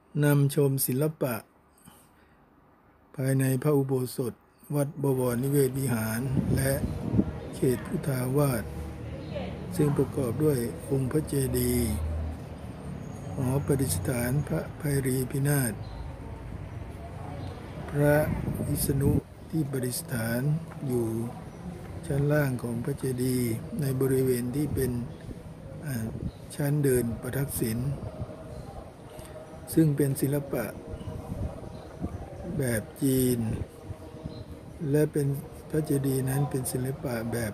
นำชมศิลปะภายในพระอุโบสถวัดบวรนิเวศวิหารและเขตพุทธาวาสซึ่งประกอบด้วยองค์พระเจดีย์หอประดิษฐานพระไพรีพินาศพระวิษณุที่ประดิษฐานอยู่ชั้นล่างของพระเจดีย์ในบริเวณที่เป็นชั้นเดินประทักษิณซึ่งเป็นศิลปะแบบจีนและเป็นพระเจดีย์นั้นเป็นศิลปะแบบ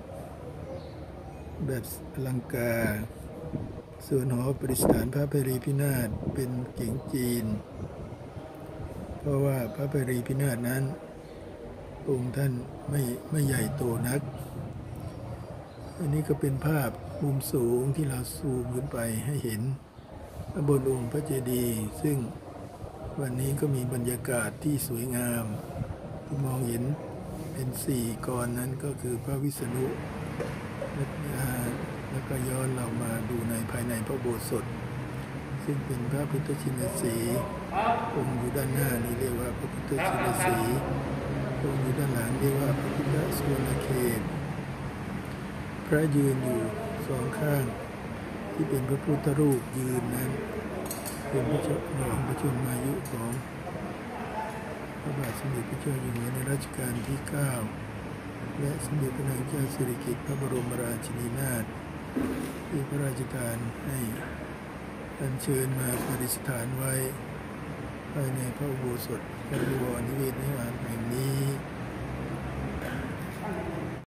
อลังการส่วนหอประดิษฐานพระไพรีพินาศเป็นเก๋งจีนเพราะว่าพระไพรีพินาศนั้นองค์ท่านไม่ใหญ่โตนักอันนี้ก็เป็นภาพมุมสูงที่เราซูมขึ้นไปให้เห็นบนองค์พระเจดีย์ซึ่งวันนี้ก็มีบรรยากาศที่สวยงามที่มองเห็นเป็น4 กรนั้นก็คือพระวิษณุแล้วก็ย้อนเรามาดูในภายในพระอุโบสถซึ่งเป็นพระพุทธชินสีห์องค์อยู่ด้านหน้านี้เรียกว่าพระพุทธชินสีห์องค์อยู่ด้านหลังเรียกว่าพระพุทธสุวรรณเขตพระยืนอยู่2 ข้างที่เป็นพระพุทธรูปยืนนั้นเป็นพระชนมายุของพระบาทสมเด็จพระเจ้าอยู่หัวในรัชกาลที่ 9และสมเด็จพระนางเจ้าสิริกิติ์พระบรมราชินีนาถที่พระราชทานให้อัญเชิญมาประดิษฐานไว้ภายในพระอุโบสถวัดบวรนิเวศวิหารแห่งนี้